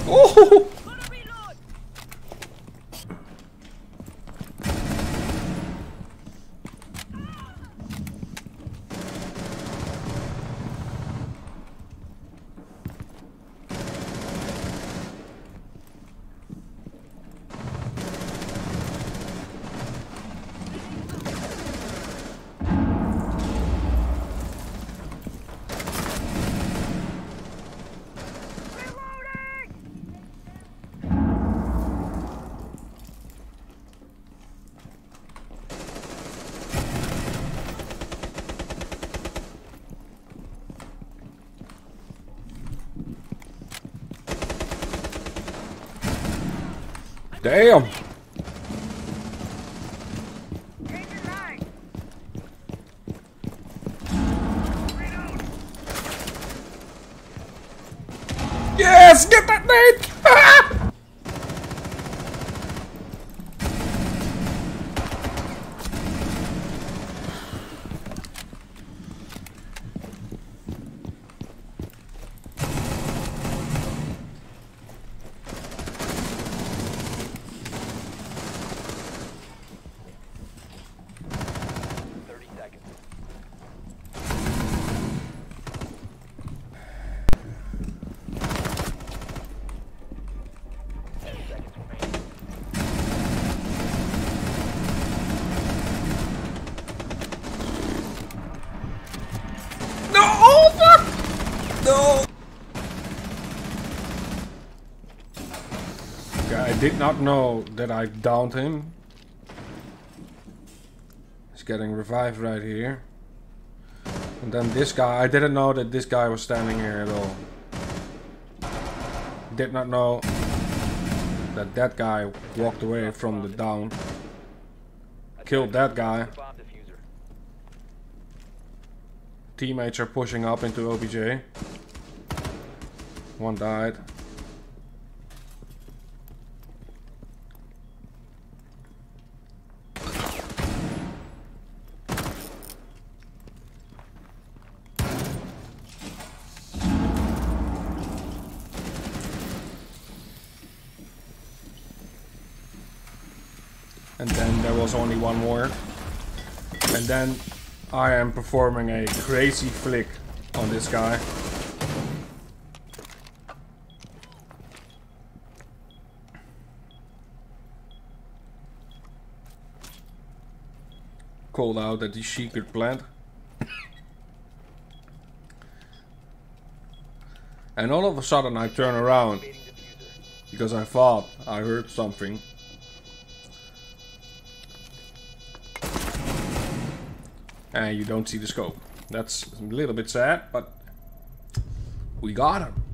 Oh! Damn! Yes! Get that nade! Ah! No! Okay, I did not know that I downed him. He's getting revived right here. And then this guy, I didn't know that this guy was standing here at all. Did not know that that guy walked away from the down. Killed that guy. Teammates are pushing up into OBJ. One died. And then there was only one more. And then I am performing a crazy flick on this guy. Called out at the secret plant. And all of a sudden I turn around because I thought I heard something. And you don't see the scope. That's a little bit sad, but we got him.